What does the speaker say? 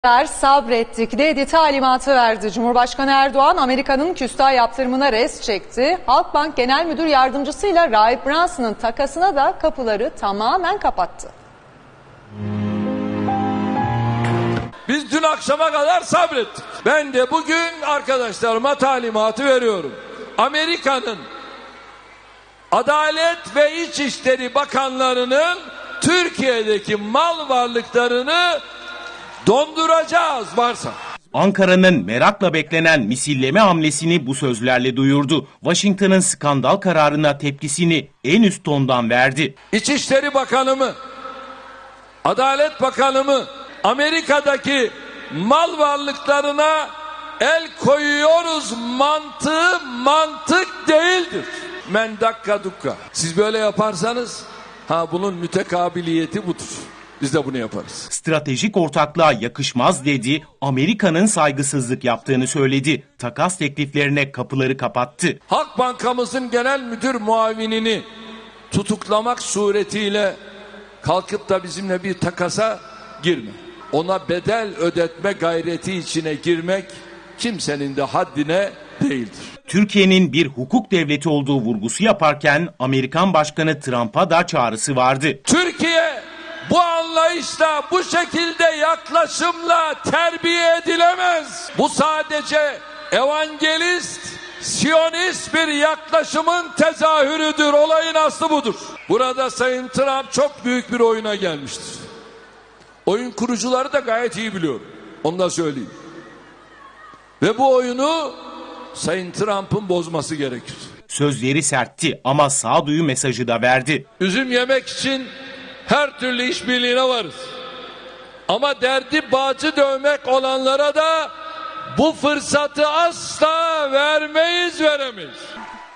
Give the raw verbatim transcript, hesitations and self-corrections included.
Sabrettik dedi, talimatı verdi. Cumhurbaşkanı Erdoğan Amerika'nın küstah yaptırımına res çekti. Halkbank Genel Müdür Yardımcısıyla Rahip Branson'ın takasına da kapıları tamamen kapattı. Biz dün akşama kadar sabrettik. Ben de bugün arkadaşlarıma talimatı veriyorum. Amerika'nın Adalet ve İçişleri Bakanlarının Türkiye'deki mal varlıklarını donduracağız varsa. Ankara'nın merakla beklenen misilleme hamlesini bu sözlerle duyurdu. Washington'ın skandal kararına tepkisini en üst tondan verdi. İçişleri Bakanımı, Adalet Bakanımı Amerika'daki mal varlıklarına el koyuyoruz mantığı mantık değildir. Men dakika dukka. Siz böyle yaparsanız ha bunun mütekabiliyeti budur. Biz de bunu yaparız. Stratejik ortaklığa yakışmaz dedi, Amerika'nın saygısızlık yaptığını söyledi. Takas tekliflerine kapıları kapattı. Halk Bankamızın genel müdür muavinini tutuklamak suretiyle kalkıp da bizimle bir takasa girme. Ona bedel ödetme gayreti içine girmek kimsenin de haddine değildir. Türkiye'nin bir hukuk devleti olduğu vurgusu yaparken Amerikan Başkanı Trump'a da çağrısı vardı. Türkiye bu anlayışla, bu şekilde yaklaşımla terbiye edilemez. Bu sadece evangelist, siyonist bir yaklaşımın tezahürüdür. Olayın aslı budur. Burada Sayın Trump çok büyük bir oyuna gelmiştir. Oyun kurucuları da gayet iyi biliyor. Onu da söyleyeyim. Ve bu oyunu Sayın Trump'ın bozması gerekir. Sözleri sertti ama sağduyu mesajı da verdi. Üzüm yemek için her türlü işbirliğine varız. Ama derdi bağcı dövmek olanlara da bu fırsatı asla vermeyiz, veremeyiz.